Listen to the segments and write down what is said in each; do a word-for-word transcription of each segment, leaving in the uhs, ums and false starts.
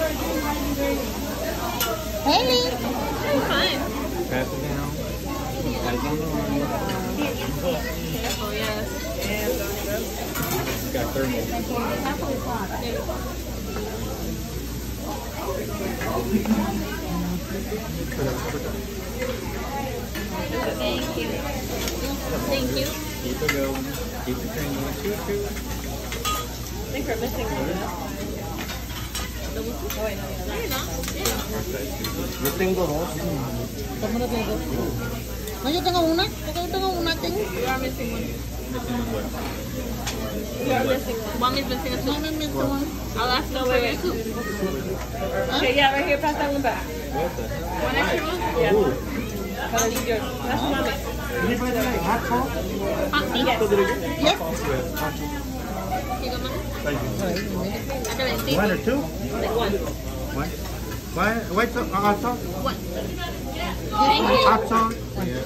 Haley. Fine. Pass it down. Eyes on the line. Careful, yes. Got thermal. Thank you. Thank you. Keep it going. Keep it going. Choo choo. I think we're missing one. Oh, wait, no, you're not. Yo tengo dos. ¿Cómo lo tengo? No, yo tengo una. Porque yo tengo una. Tengo. You are missing one. Missing as well. You are missing one. One is missing a two. One is missing one. I'll ask them for your two. Okay, yeah, right here. Pass that one back. What the heck? One extra one? Yeah. That is yours. That's mommy. Anybody like hot sauce? Hot tea. Yes. Here you go, Mama. Thank you. I can see. One or two? Like one. One. Why? White sauce? Uh, hot sauce? One. Thank you. Hot sauce?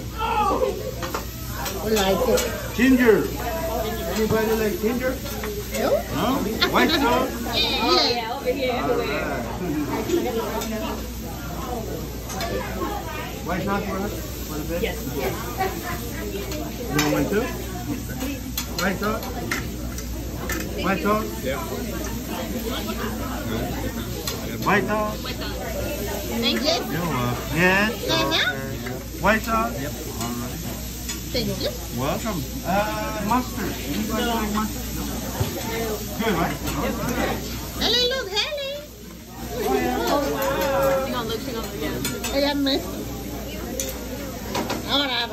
I like it. Ginger. Anybody like ginger? You? No? White sauce? Yeah. Oh, yeah, over here, everywhere. Alright. White sauce for us? For the bed? Yes. You want one too? White sauce? White sauce? Yeah. White sauce? Thank you. Yes. You're welcome. Yes. Uh-huh. White sauce? Yep. Alright. Thank you. Welcome. Uh, mustard. Anybody like mustard? No. Good, right? Haley, look, Haley. She gonna look, she gonna look, yeah. Ella me. Ahora, ahora.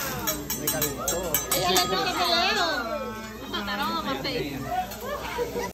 Ella le gusta el peleo. I thought that all on my face.